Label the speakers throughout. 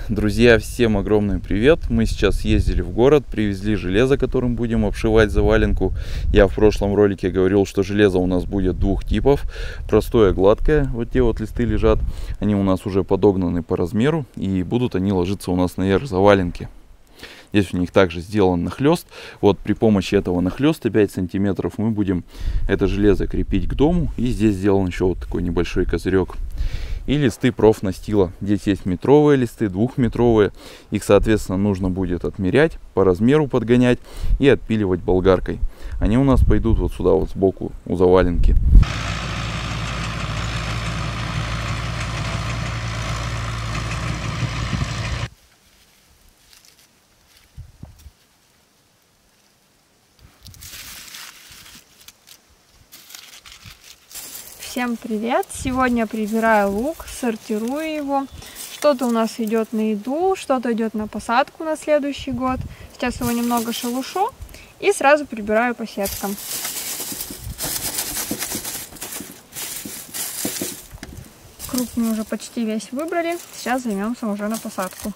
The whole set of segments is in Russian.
Speaker 1: Друзья, всем огромный привет! Мы сейчас ездили в город, привезли железо, которым будем обшивать заваленку. Я в прошлом ролике говорил, что железо у нас будет двух типов. Простое, гладкое, вот те вот листы лежат. Они у нас уже подогнаны по размеру и будут они ложиться у нас наверх заваленки. Здесь у них также сделан нахлест. Вот при помощи этого нахлеста 5 сантиметров мы будем это железо крепить к дому. И здесь сделан еще вот такой небольшой козырек. И листы профнастила. Здесь есть метровые листы, двухметровые. Их, соответственно, нужно будет отмерять, по размеру подгонять и отпиливать болгаркой. Они у нас пойдут вот сюда, вот сбоку у заваленки.
Speaker 2: Всем привет! Сегодня прибираю лук, сортирую его. Что-то у нас идет на еду, что-то идет на посадку на следующий год. Сейчас его немного шелушу и сразу прибираю по сеткам. Круг мы уже почти весь выбрали. Сейчас займемся уже на посадку.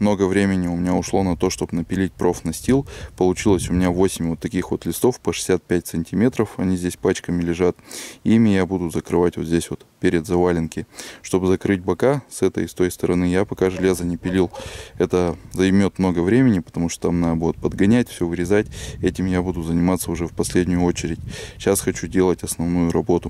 Speaker 1: много времени у меня ушло на то, чтобы напилить профнастил. Получилось у меня 8 вот таких вот листов по 65 сантиметров. Они здесь пачками лежат. Ими я буду закрывать вот здесь вот перед заваленки. Чтобы закрыть бока с этой и с той стороны, я пока железо не пилил. Это займет много времени, потому что там надо будет подгонять, все вырезать. Этим я буду заниматься уже в последнюю очередь. Сейчас хочу делать основную работу.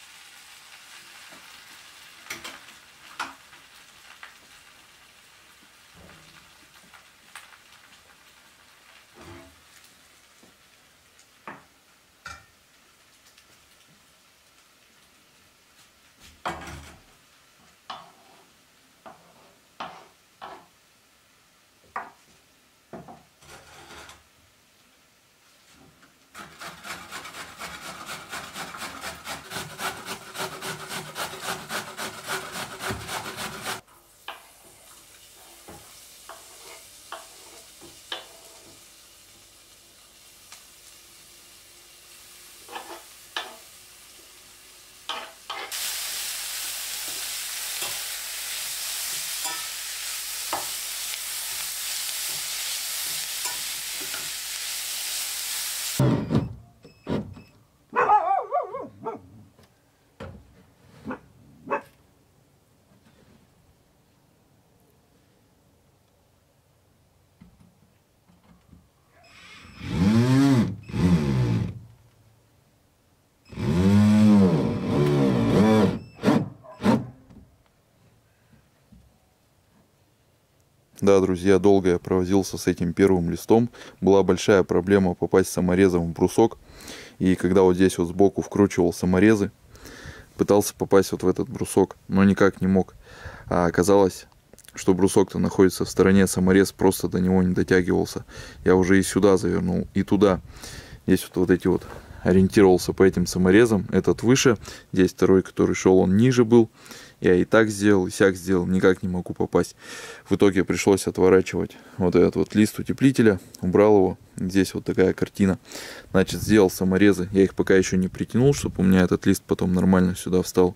Speaker 1: Да, друзья, долго я провозился с этим первым листом. Была большая проблема попасть саморезом в брусок. И когда вот здесь вот сбоку вкручивал саморезы, пытался попасть вот в этот брусок, но никак не мог. А оказалось, что брусок-то находится в стороне, саморез просто до него не дотягивался. Я уже и сюда завернул, и туда. Здесь вот эти вот ориентировался по этим саморезам. Этот выше, здесь второй, который шел, он ниже был. Я и так сделал, и сяк сделал, никак не могу попасть. В итоге пришлось отворачивать вот этот вот лист утеплителя, убрал его. Здесь вот такая картина. Значит, сделал саморезы. Я их пока еще не притянул, чтобы у меня этот лист потом нормально сюда встал.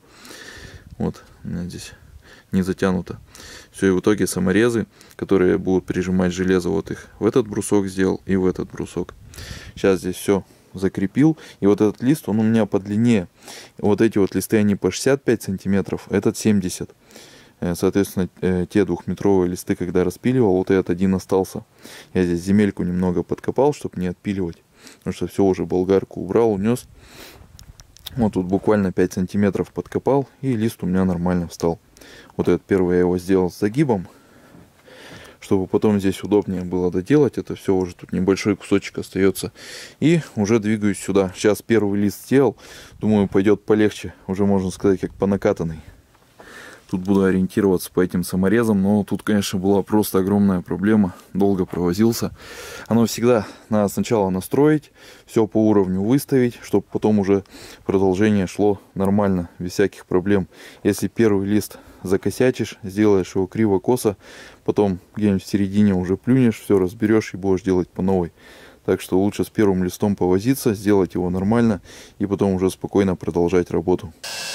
Speaker 1: Вот, у меня здесь не затянуто. Все, и в итоге саморезы, которые будут прижимать железо, вот их в этот брусок сделал и в этот брусок. Сейчас здесь все закрепил. И вот этот лист, он у меня подлиннее. Вот эти вот листы, они по 65 сантиметров, этот 70. Соответственно, те двухметровые листы, когда распиливал, вот этот один остался. Я здесь земельку немного подкопал, чтобы не отпиливать. Потому что все, уже болгарку убрал, унес. Вот тут буквально 5 сантиметров подкопал, и лист у меня нормально встал. Вот этот первый я его сделал с загибом, чтобы потом здесь удобнее было доделать. Это все, уже тут небольшой кусочек остается. И уже двигаюсь сюда. Сейчас первый лист сделал. Думаю, пойдет полегче. Уже можно сказать, как по накатанной. Тут буду ориентироваться по этим саморезам. Но тут, конечно, была просто огромная проблема. Долго провозился. Оно всегда надо сначала настроить, все по уровню выставить, чтобы потом уже продолжение шло нормально, без всяких проблем. Если первый лист закосячишь, сделаешь его криво-косо, потом где-нибудь в середине уже плюнешь, все разберешь и будешь делать по новой. Так что лучше с первым листом повозиться, сделать его нормально и потом уже спокойно продолжать работу.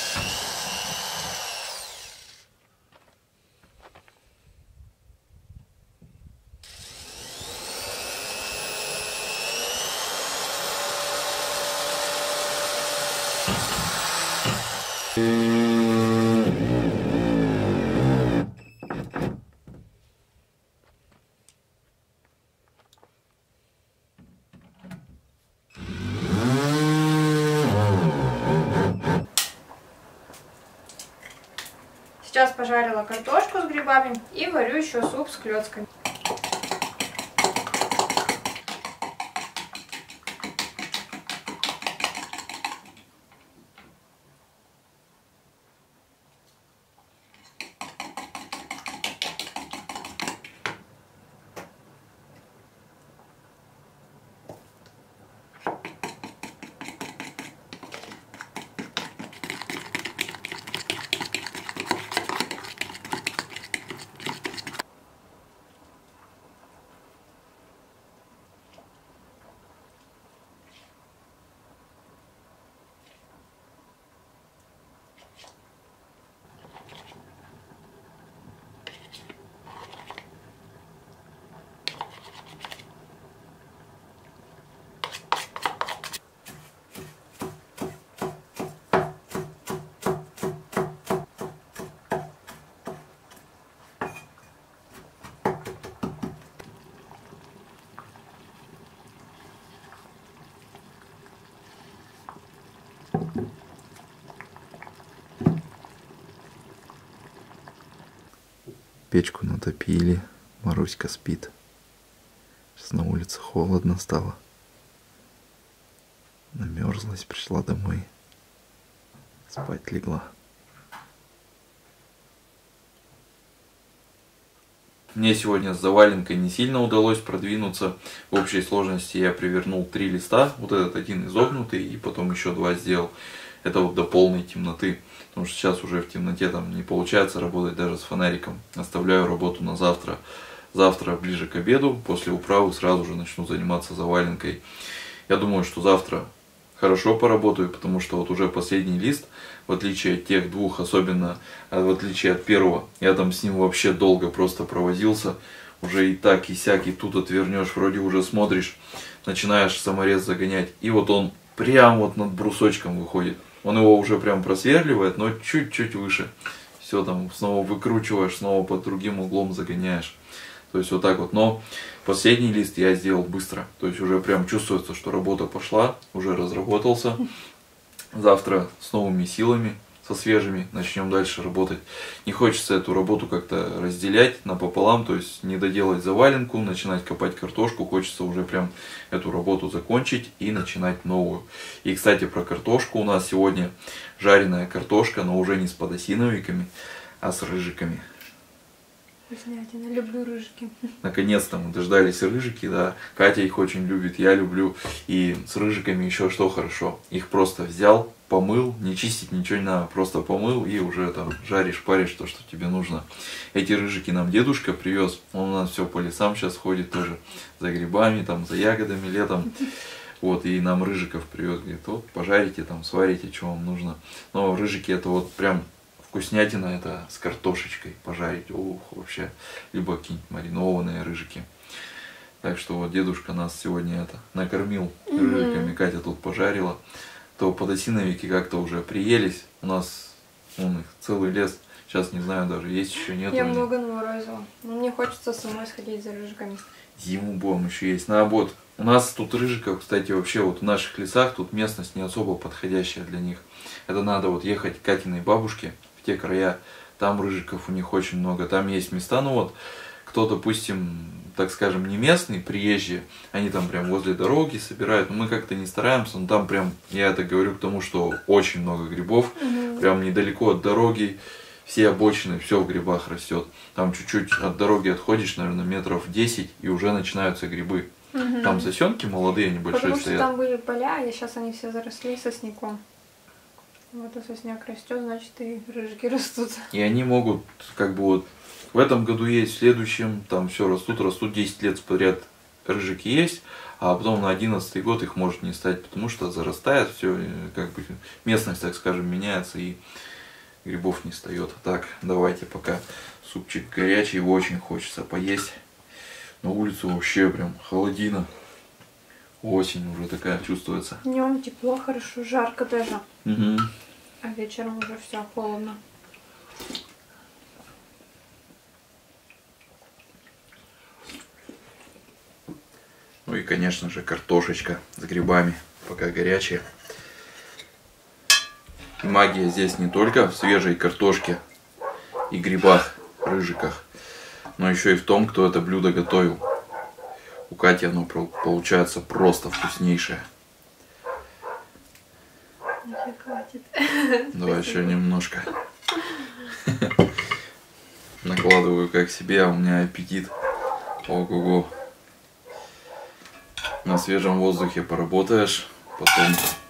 Speaker 2: Сейчас пожарила картошку с грибами и варю еще суп с клетками.
Speaker 1: Печку натопили. Маруська спит. Сейчас на улице холодно стало. Намерзлась, пришла домой. Спать легла. Мне сегодня с заваленкой не сильно удалось продвинуться. В общей сложности я привернул 3 листа. Вот этот один изогнутый и потом еще 2 сделал. Это вот до полной темноты. Потому что сейчас уже в темноте там не получается работать даже с фонариком. Оставляю работу на завтра. Завтра ближе к обеду, после управы сразу же начну заниматься заваленкой. Я думаю, что завтра хорошо поработаю, потому что вот уже последний лист, в отличие от тех двух, особенно в отличие от первого, я там с ним вообще долго просто провозился. Уже и так, и сяк, и тут отвернешь, вроде уже смотришь, начинаешь саморез загонять. И вот он прям вот над брусочком выходит. Он его уже прям просверливает, но чуть-чуть выше. Все там снова выкручиваешь, снова под другим углом загоняешь. То есть вот так вот. Но последний лист я сделал быстро. То есть уже прям чувствуется, что работа пошла, уже разработался. Завтра с новыми силами, со свежими, начнем дальше работать. Не хочется эту работу как-то разделять напополам, то есть не доделать заваленку, начинать копать картошку. Хочется уже прям эту работу закончить и начинать новую. И, кстати, про картошку. У нас сегодня жареная картошка, но уже не с подосиновиками, а с рыжиками.
Speaker 2: Вкуснятина, люблю рыжики.
Speaker 1: Наконец-то мы дождались рыжики, да. Катя их очень любит, я люблю. И с рыжиками еще что хорошо. Их просто взял, помыл, не чистить ничего не надо, просто помыл и уже там жаришь, паришь то, что тебе нужно. Эти рыжики нам дедушка привез. Он у нас все по лесам сейчас ходит тоже за грибами, там, за ягодами летом. Вот, и нам рыжиков привез. Говорит, вот, пожарите, там, сварите, что вам нужно. Но рыжики это вот прям вкуснятина, это с картошечкой пожарить. Ух, вообще. Либо какие-нибудь маринованные рыжики. Так что вот дедушка нас сегодня это накормил рыжиками. Катя тут пожарила. То подосиновики как-то уже приелись. У нас вон их целый лес. Сейчас не знаю даже, есть еще нет.
Speaker 2: Я много наморозила. Но мне хочется самой сходить за рыжиками.
Speaker 1: Зиму будем еще есть. На обод. У нас тут рыжиков, кстати, вообще вот в наших лесах тут местность не особо подходящая для них. Это надо вот ехать к Катиной бабушке в те края. Там рыжиков у них очень много. Там есть места, ну вот, кто, допустим, так скажем, не местный, приезжие, они там прям возле дороги собирают, но мы как-то не стараемся, но там прям, я это говорю к тому, что очень много грибов, прям недалеко от дороги, все обочины, все в грибах растет. Там чуть-чуть от дороги отходишь, наверное, метров 10, и уже начинаются грибы. Там сосенки молодые, небольшие
Speaker 2: Потому
Speaker 1: стоят.
Speaker 2: что там были поля, и сейчас они все заросли сосняком. Вот и сосняк растет, значит и рыжики растут.
Speaker 1: И они могут, как бы вот, в этом году есть, в следующем, там все растут 10 лет подряд рыжики есть, а потом на 11-й год их может не стать, потому что зарастает все, как бы местность, так скажем, меняется и грибов не встает. Так, давайте пока супчик горячий, его очень хочется поесть. На улицу вообще прям холодина. Осень уже такая чувствуется.
Speaker 2: Днем тепло, хорошо, жарко даже.
Speaker 1: Угу.
Speaker 2: А вечером уже все холодно.
Speaker 1: Ну и, конечно же, картошечка с грибами, пока горячая. И магия здесь не только в свежей картошке и грибах, рыжиках, но еще и в том, кто это блюдо готовил. У Кати оно получается просто вкуснейшее.
Speaker 2: Уже хватит.
Speaker 1: Давай еще немножко. Накладываю как себе, а у меня аппетит. Ого-го. На свежем воздухе поработаешь, потом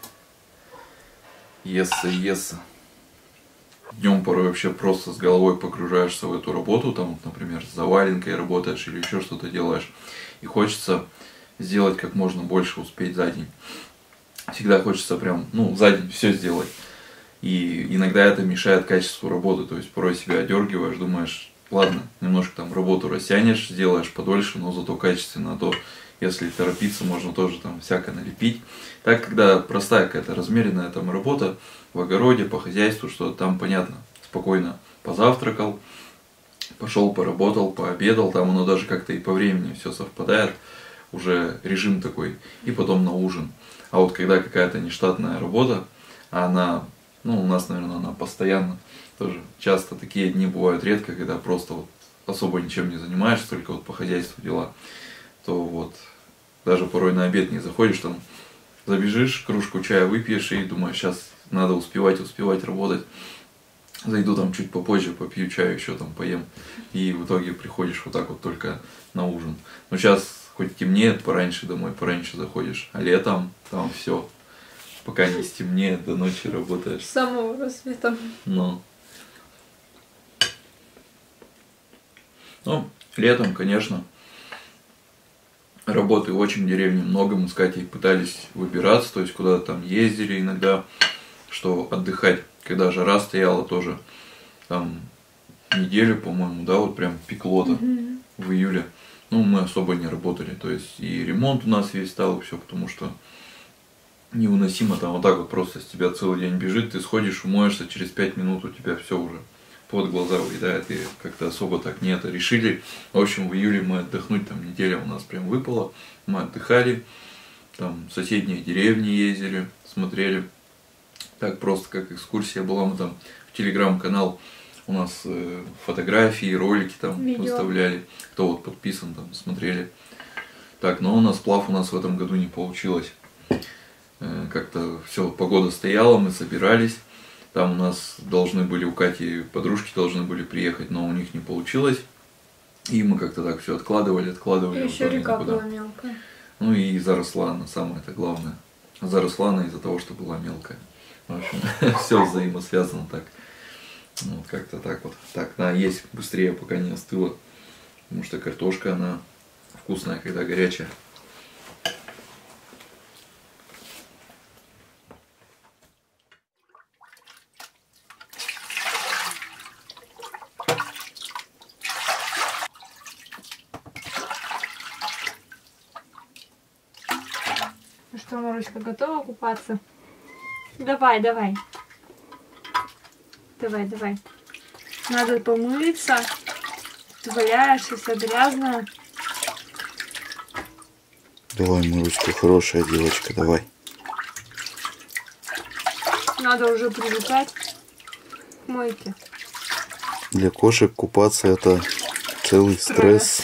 Speaker 1: естся. Днем порой вообще просто с головой погружаешься в эту работу, там, вот, например, с заваленкой работаешь или еще что-то делаешь. И хочется сделать как можно больше, успеть за день. Всегда хочется прям, за день все сделать. И иногда это мешает качеству работы, то есть порой себя одергиваешь, думаешь, ладно, немножко там работу растянешь, сделаешь подольше, но зато качественно, а то если торопиться, можно тоже там всякое налепить. Так, когда простая какая-то размеренная там работа в огороде, по хозяйству, что там понятно, спокойно позавтракал, пошел поработал, пообедал, там оно даже как-то и по времени все совпадает, уже режим такой, и потом на ужин. А вот когда какая-то нештатная работа, а она, у нас, наверное, она постоянно, тоже часто такие дни бывают редко, когда просто вот особо ничем не занимаешься, только вот по хозяйству дела, то вот даже порой на обед не заходишь, там забежишь, кружку чая выпьешь и думаешь, сейчас надо успевать работать. Зайду там чуть попозже, попью чаю, еще там поем. И в итоге приходишь вот так вот только на ужин. Но сейчас хоть темнеет, пораньше домой, пораньше заходишь. А летом там все, пока не стемнеет, до ночи работаешь.
Speaker 2: С самого рассвета.
Speaker 1: Ну, летом, конечно, работы очень в деревне много. Мы с Катей пытались выбираться, то есть куда-то там ездили иногда, что отдыхать. Когда жара стояла тоже, там неделю, по-моему, да, вот прям пекло-то в июле. Ну, мы особо не работали, то есть и ремонт у нас весь стал, все, потому что невыносимо там вот так вот просто с тебя целый день бежит, ты сходишь, умоешься, через 5 минут у тебя все уже под глаза уедает, и как-то особо так не это решили. В общем, в июле мы отдохнуть, там неделя у нас прям выпала, мы отдыхали, там в соседние деревни ездили, смотрели. Так просто как экскурсия была, мы там в телеграм-канал у нас фотографии, ролики там выставляли, кто вот подписан, там смотрели. Так, но у нас сплав у нас в этом году не получилось. Как-то все, погода стояла, мы собирались, там у нас должны были, у Кати подружки должны были приехать, но у них не получилось. И мы как-то так все откладывали.
Speaker 2: И еще река была мелкая.
Speaker 1: Ну и заросла она, самое это главное. Заросла она из-за того, что была мелкая. В общем, все взаимосвязано так. Ну, как-то так вот. Так, надо есть быстрее, пока не остыла. Потому что картошка, она вкусная, когда горячая.
Speaker 2: Ну что, Маруська, готова купаться? Давай, давай. Давай, давай. Надо помыться. Твоя вся грязная.
Speaker 1: Давай, Маруська, хорошая девочка, давай.
Speaker 2: Надо уже привыкать к мойке.
Speaker 1: Для кошек купаться это целый стресс.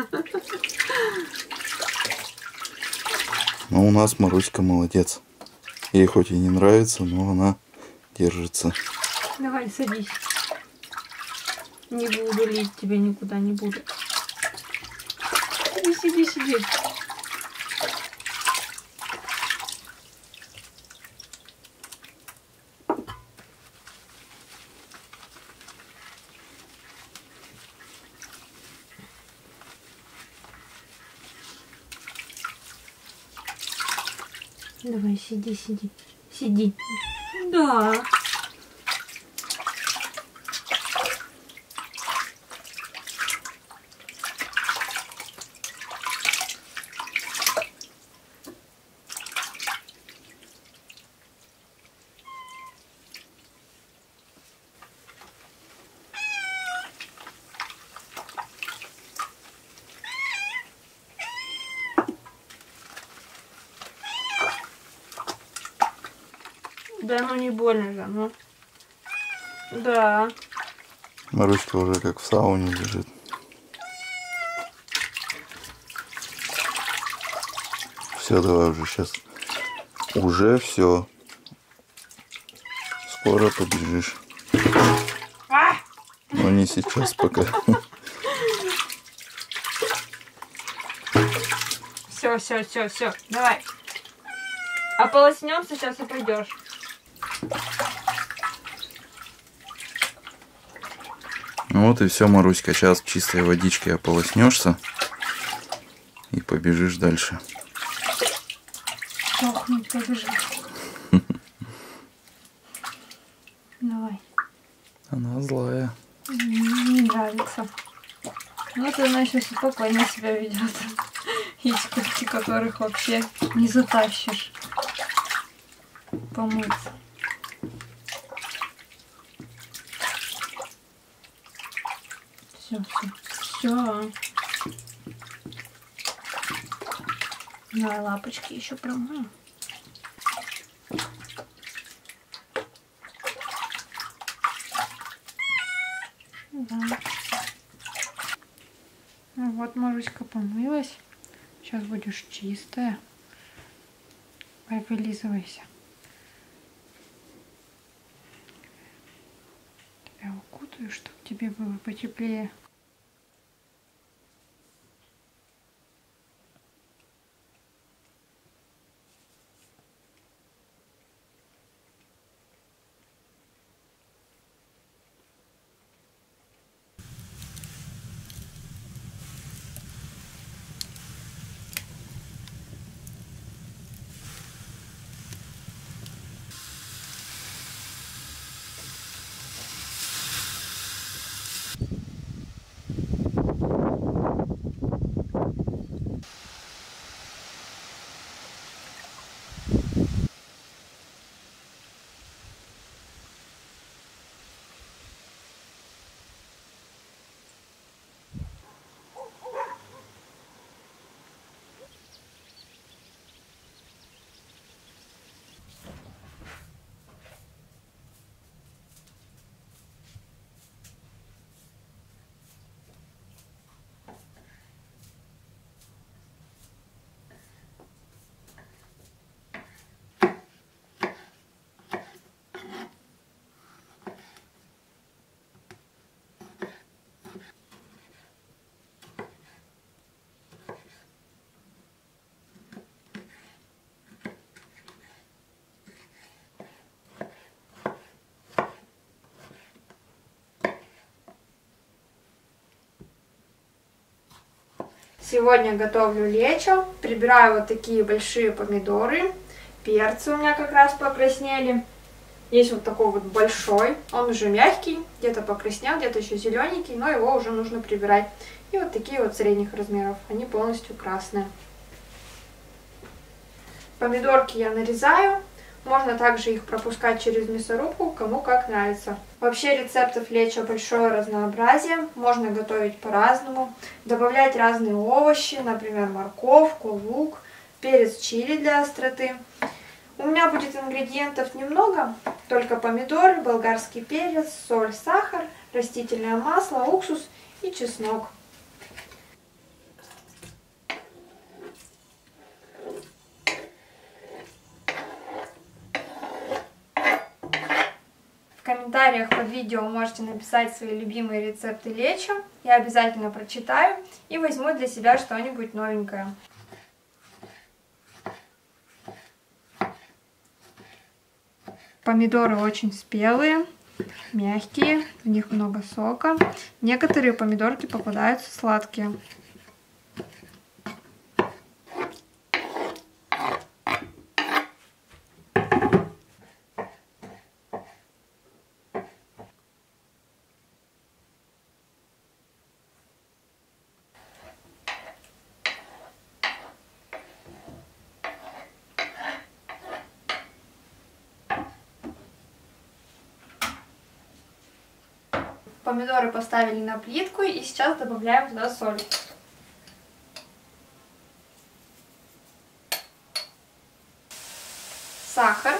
Speaker 1: Но у нас Маруська молодец. Ей хоть и не нравится, но она держится.
Speaker 2: Давай, садись. Не буду лить тебя никуда, не буду. Сиди, сиди, сиди. Давай, сиди, сиди. Сиди. Да. Да, ну не больно же, ну. Да.
Speaker 1: Маруська уже как в сауне лежит. Все, давай уже сейчас. Уже все. Скоро побежишь. Но не сейчас пока.
Speaker 2: Все. Давай. Ополоснемся сейчас и пойдешь.
Speaker 1: Ну вот и все, Маруська. Сейчас в чистой водичке ополоснешься и побежишь дальше.
Speaker 2: Сохнуть побежишь. Давай.
Speaker 1: Она злая.
Speaker 2: Не нравится. Вот она сейчас спокойно себя ведет. Есть куртки, которых вообще не затащишь. Помыться. Все. Давай лапочки еще промою. Да. Вот, Маруська помылась. Сейчас будешь чистая. Давай, вылизывайся. Тебя укутаю, чтобы тебе было потеплее. Сегодня готовлю лечо. Прибираю вот такие большие помидоры. Перцы у меня как раз покраснели. Есть вот такой вот большой. Он уже мягкий, где-то покраснел, где-то еще зелененький, но его уже нужно прибирать. И вот такие вот средних размеров. Они полностью красные. Помидорки я нарезаю. Можно также их пропускать через мясорубку, кому как нравится. Вообще рецептов лечо большое разнообразие. Можно готовить по-разному. Добавлять разные овощи, например, морковку, лук, перец чили для остроты. У меня будет ингредиентов немного. Только помидоры, болгарский перец, соль, сахар, растительное масло, уксус и чеснок. В комментариях под видео можете написать свои любимые рецепты лечо. Я обязательно прочитаю и возьму для себя что-нибудь новенькое. Помидоры очень спелые, мягкие, в них много сока. Некоторые помидорки попадаются сладкие. Помидоры поставили на плитку и сейчас добавляем туда соль. Сахар.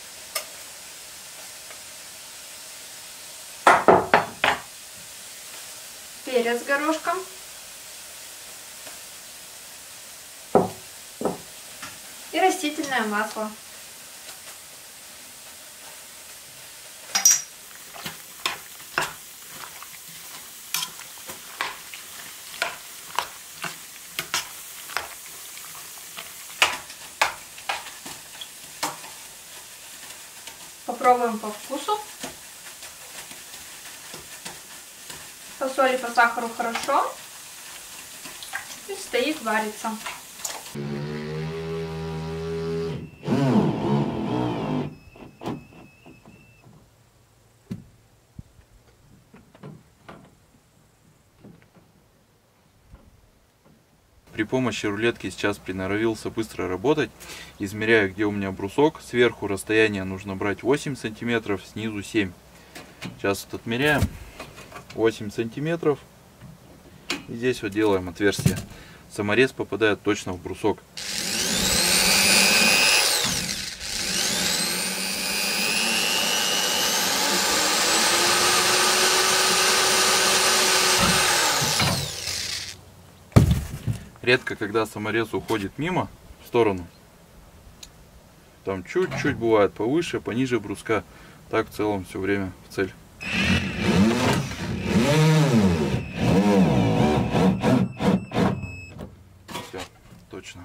Speaker 2: Перец горошком. И растительное масло. Попробуем по вкусу. По соли, по сахару хорошо. И стоит, варится.
Speaker 1: При помощи рулетки сейчас приноровился быстро работать. Измеряю, где у меня брусок. Сверху расстояние нужно брать 8 сантиметров, снизу 7. Сейчас вот отмеряем 8 сантиметров. И здесь вот делаем отверстие. Саморез попадает точно в брусок. Редко, когда саморез уходит мимо, в сторону. Там чуть-чуть бывает повыше, пониже бруска. Так в целом все время в цель. Все, точно.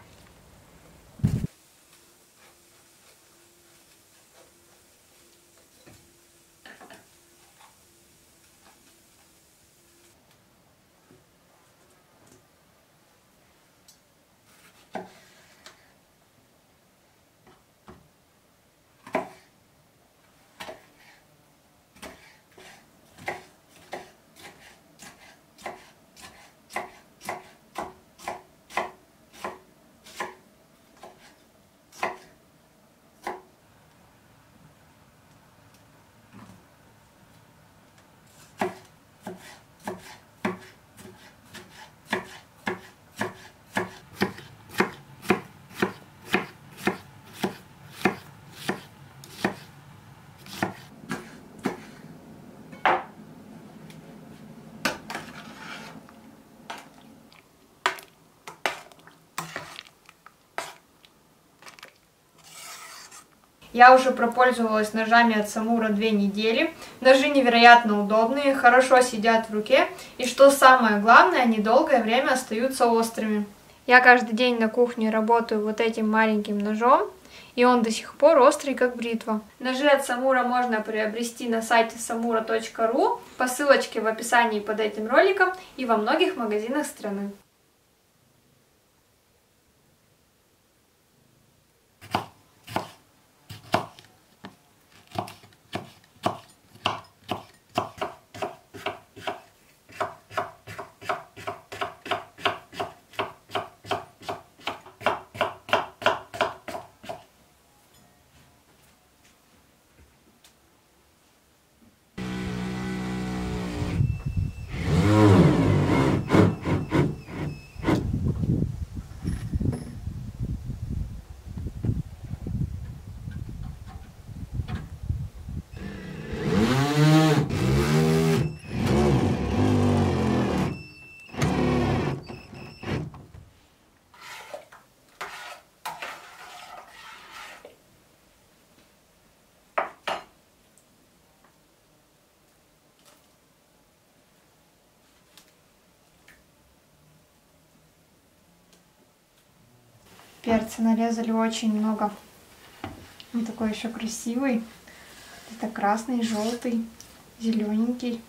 Speaker 2: Я уже пропользовалась ножами от Самура 2 недели. Ножи невероятно удобные, хорошо сидят в руке. И что самое главное, они долгое время остаются острыми. Я каждый день на кухне работаю вот этим маленьким ножом. И он до сих пор острый, как бритва. Ножи от Самура можно приобрести на сайте samura.ru по ссылочке в описании под этим роликом и во многих магазинах страны. Перца нарезали очень много. Он такой еще красивый. Это красный, желтый, зелененький.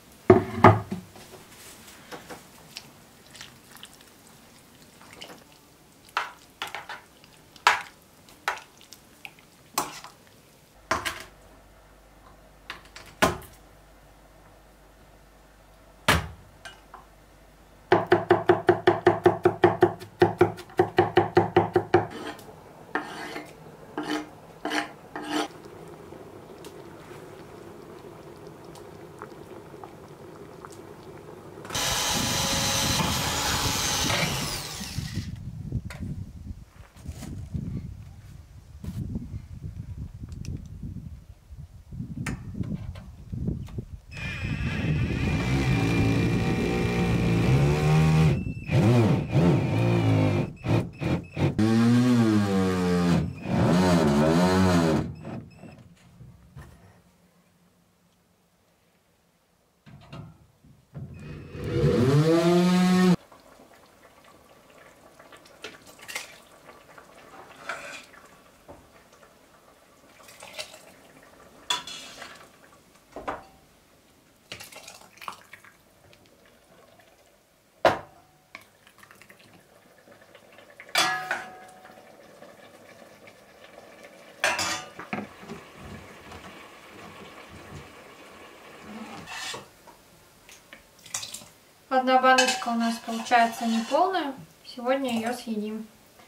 Speaker 2: Одна баночка у нас получается неполная. Сегодня ее съедим.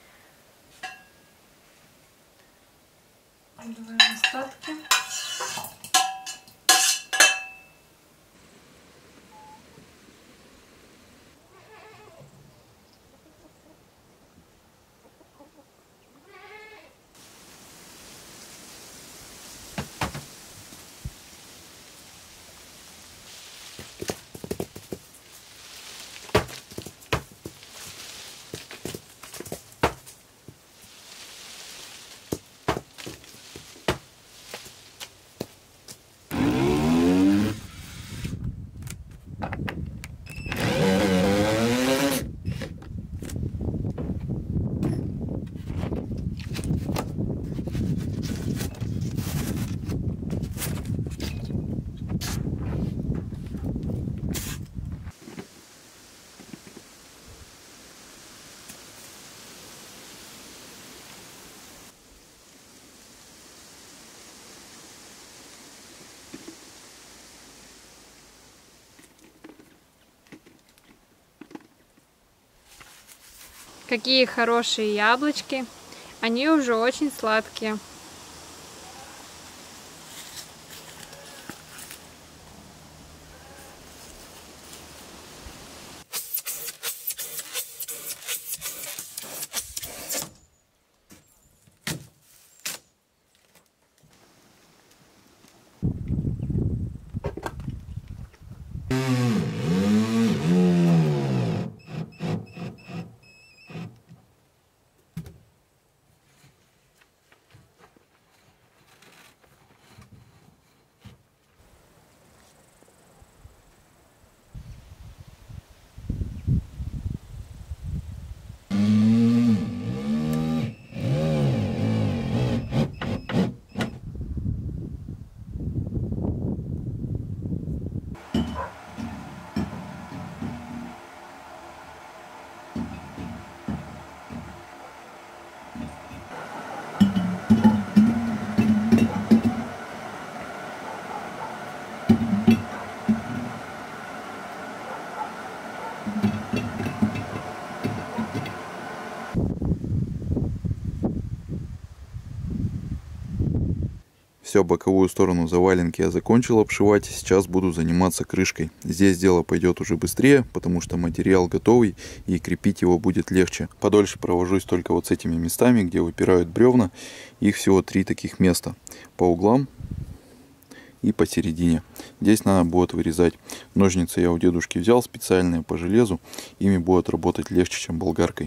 Speaker 2: Отдуваем остатки. Какие хорошие яблочки. Они уже очень сладкие.
Speaker 1: Все, боковую сторону заваленки я закончил обшивать. Сейчас буду заниматься крышкой. Здесь дело пойдет уже быстрее, потому что материал готовый и крепить его будет легче. Подольше провожусь только вот с этими местами, где выпирают бревна. Их всего 3 таких места. По углам и посередине. Здесь надо будет вырезать. Ножницы я у дедушки взял специальные по железу. Ими будет работать легче, чем болгаркой.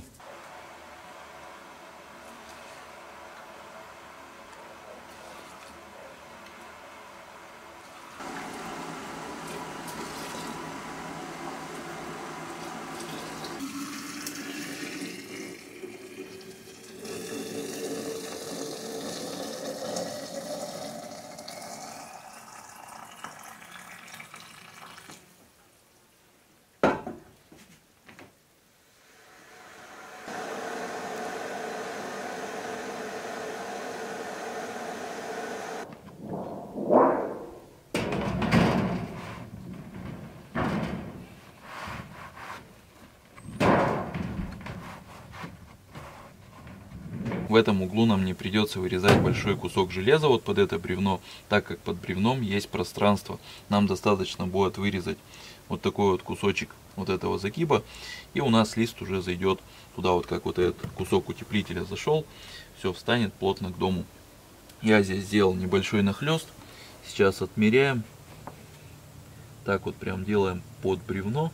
Speaker 1: В этом углу нам не придется вырезать большой кусок железа вот под это бревно, так как под бревном есть пространство. Нам достаточно будет вырезать вот такой вот кусочек вот этого загиба, и у нас лист уже зайдет туда, вот как вот этот кусок утеплителя зашел, все встанет плотно к дому. Я здесь сделал небольшой нахлест, сейчас отмеряем, так вот прям делаем под бревно.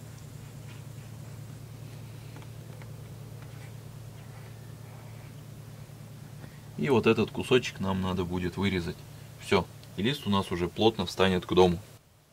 Speaker 1: И вот этот кусочек нам надо будет вырезать. Все, и лист у нас уже плотно встанет к дому.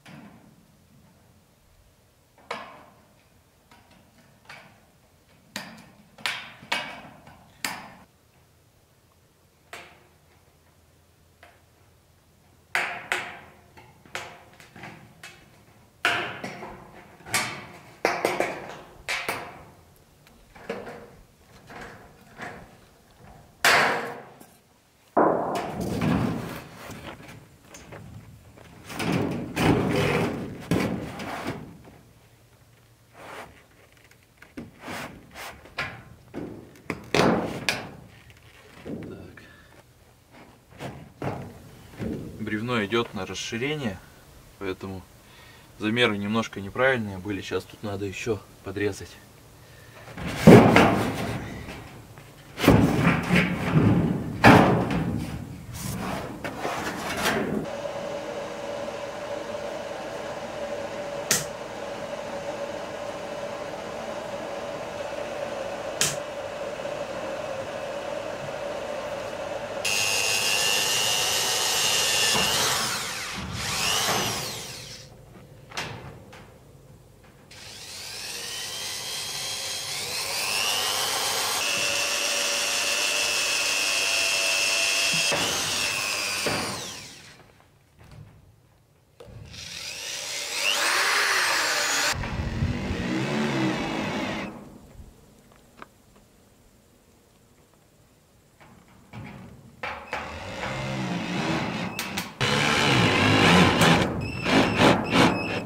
Speaker 1: Бревно идет на расширение, поэтому замеры немножко неправильные были. Сейчас тут надо еще подрезать.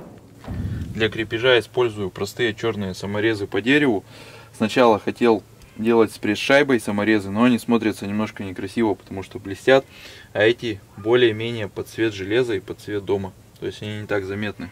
Speaker 1: Для крепежа использую простые черные саморезы по дереву. Сначала хотел делать с пресс-шайбой саморезы, но они смотрятся немножко некрасиво, потому что блестят, а эти более-менее под цвет железа и под цвет дома, то есть они не так заметны.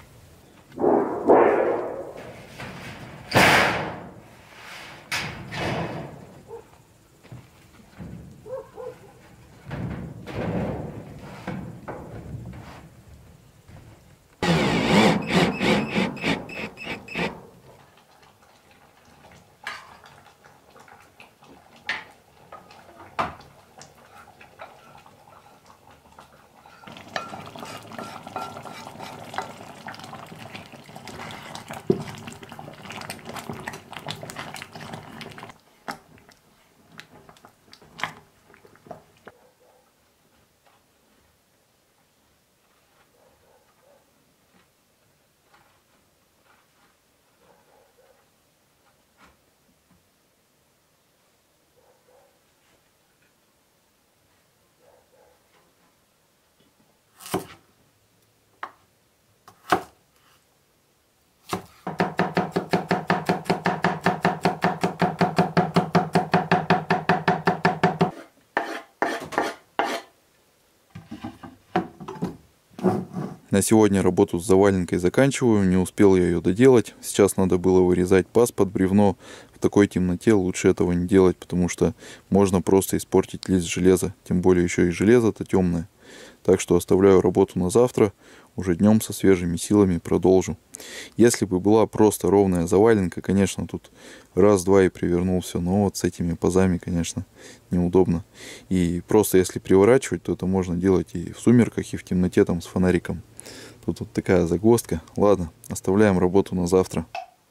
Speaker 1: На сегодня работу с заваленкой заканчиваю, не успел я ее доделать. Сейчас надо было вырезать паз под бревно. В такой темноте лучше этого не делать, потому что можно просто испортить лист железа. Тем более еще и железо-то темное. Так что оставляю работу на завтра. Уже днем со свежими силами продолжу. Если бы была просто ровная заваленка, конечно, тут раз-два и привернул все. Но вот с этими пазами, конечно, неудобно. И просто если приворачивать, то это можно делать и в сумерках, и в темноте там с фонариком. Тут вот такая загвоздка. Ладно, оставляем работу на завтра.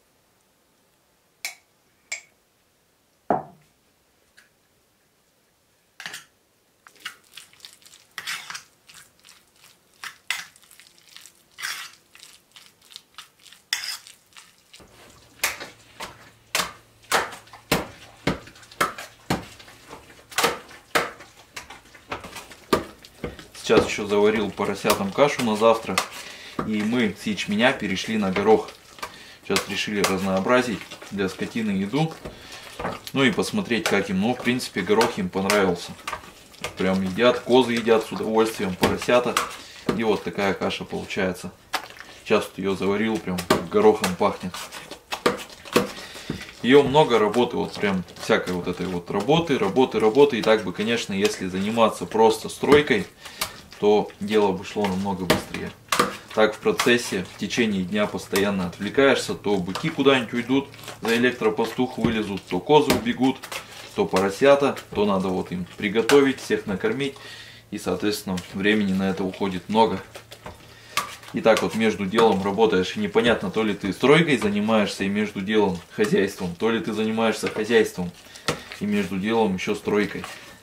Speaker 1: Сейчас еще заварил поросятам кашу на завтра. И мы с ячменя перешли на горох. Сейчас решили разнообразить для скотины еду. Ну и посмотреть, как им. Ну, в принципе, горох им понравился. Прям едят, козы едят с удовольствием, поросята. И вот такая каша получается. Сейчас вот ее заварил, прям горохом пахнет. Ее много работы, вот прям всякой вот этой вот работы. И так бы, конечно, если заниматься просто стройкой, то дело бы шло намного быстрее. Так в процессе, в течение дня постоянно отвлекаешься, то быки куда-нибудь уйдут, за электропастух вылезут, то козы убегут, то поросята, то надо вот им приготовить, всех накормить. И, соответственно, времени на это уходит много. И так вот между делом работаешь, и непонятно, то ли ты стройкой занимаешься и между делом хозяйством, то ли ты занимаешься хозяйством и между делом еще стройкой.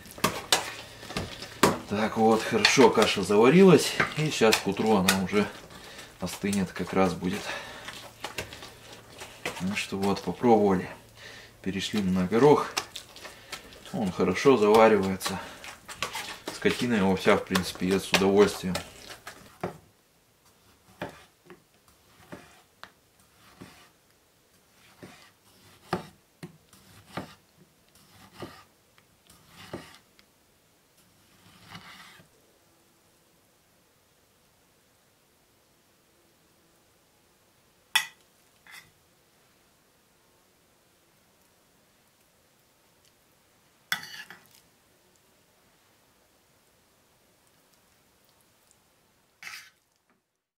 Speaker 1: Так вот, хорошо, каша заварилась, и сейчас к утру она уже остынет, как раз будет. Ну что вот, попробовали. Перешли на горох. Он хорошо заваривается. Скотина его вся, в принципе, ест с удовольствием.